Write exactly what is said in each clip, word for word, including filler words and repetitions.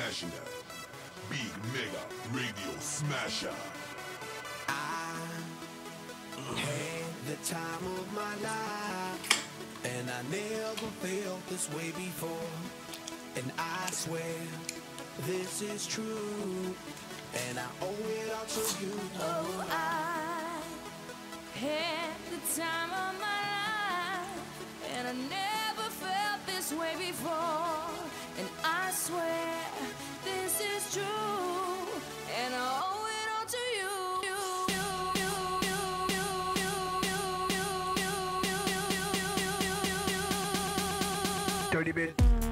International Big Mega Radio Smasher. I had the time of my life, and I never felt this way before. And I swear this is true, and I owe it all to you. Oh, I had the time of my life, and I never felt this way before. And I swear this is true, and I owe it all to you. Dirty bit.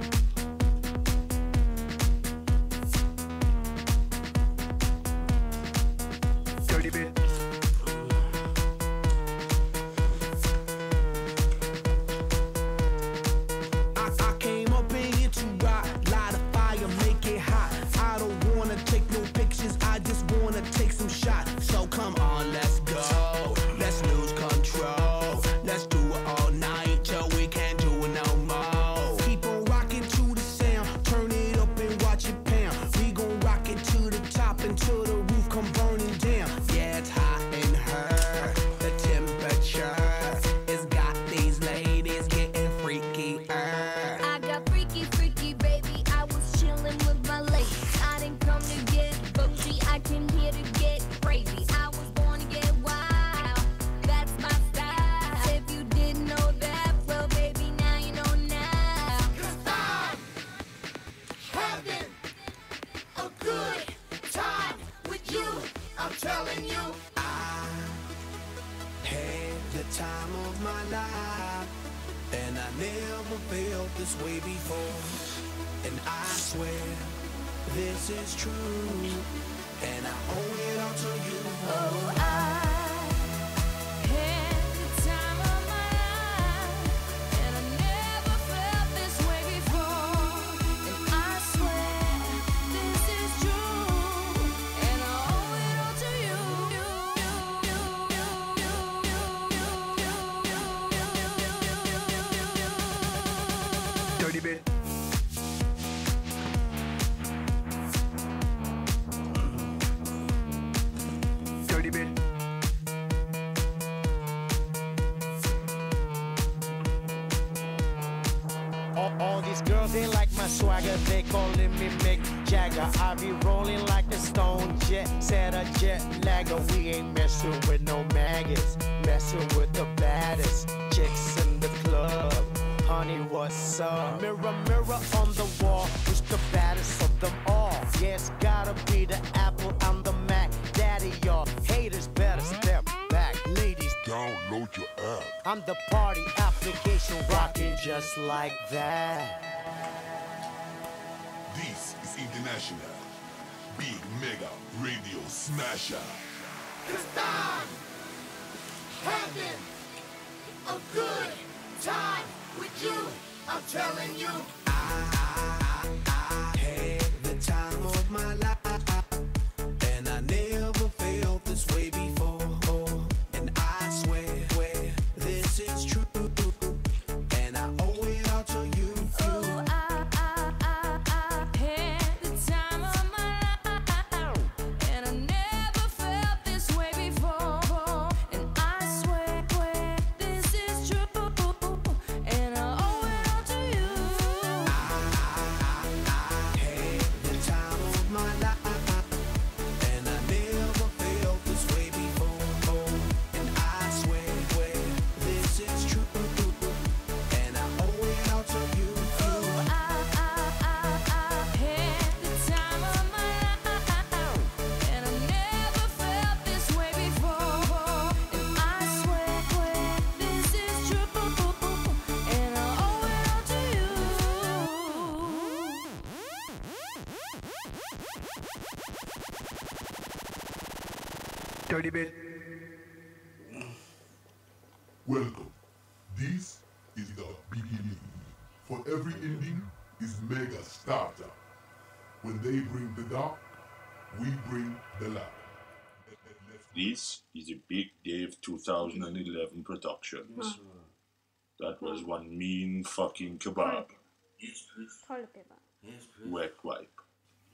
Dirty bit. I, I came up in here to rock, light a fire, make it hot. I don't wanna take no pictures, I just wanna take some shots. So come on, let's go, let's lose control. Let's do it all night till we can't do it no more. Keep on rocking to the sound, turn it up and watch it pound. We gon' rock it to the top until the roof come burning down. Yeah, it's hot in her, the temperature has got these ladies getting freaky. I got freaky, freaky, baby. I was chillin' with my ladies. I didn't come to get bougie, I came here to get crazy. I was born to get wild, that's my style. If you didn't know that, well, baby, now you know now. Cause I'm having a good time with you, I'm telling you. I had the time of my life, and I never felt this way before. And I swear this is true, and I owe it all to you. Oh, I had the time of my life, and I never felt this way before. And I swear this is true, and I owe it all to you. Dirty bit. Dirty bit. All, all these girls, they like my swagger, they calling me Mick Jagger. I be rolling like a stone jet, set a jet lagger. We ain't messing with no maggots, messing with the baddest chicks in the club. Honey, what's up? Mirror, mirror on the wall, who's the baddest of them all? Yeah, it's gotta be the Apple, I'm the Mac. Daddy, y'all haters better step back. Ladies, Download your app. I'm the party application rocking just like that. This is International Big Mega Radio Smasher. Cause I'm having a good time with you, I'm telling you. I had the time of my life, and I never felt this way before. And I swear, swear this is true, and I owe it all to you. Oh, I, I, I, I had the time of my life, and I never felt this way before. And I swear, swear this is true, and I owe it all to you. I had the time of my life, and I never felt this way before. And I swear, swear this is true, and I owe it all to you. Oh, I, I, I, I had the time of my life, and I never felt this way before. And I swear, swear this is true, and I owe it all to you. Dirty bit. Welcome. This is the beginning. For every ending is mega starter. When they bring the dark, we bring the light. This is a Big Dave two thousand eleven Productions. That was one mean fucking kebab. Yes, please. 털 빼봐. Yes, please. Wet wipe.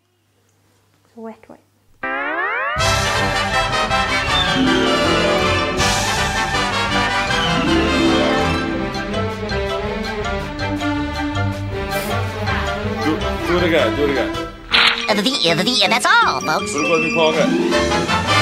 Wet Wet. Do, do it again, do it again. Uh, the, uh, the, uh, that's all, folks. Do it again,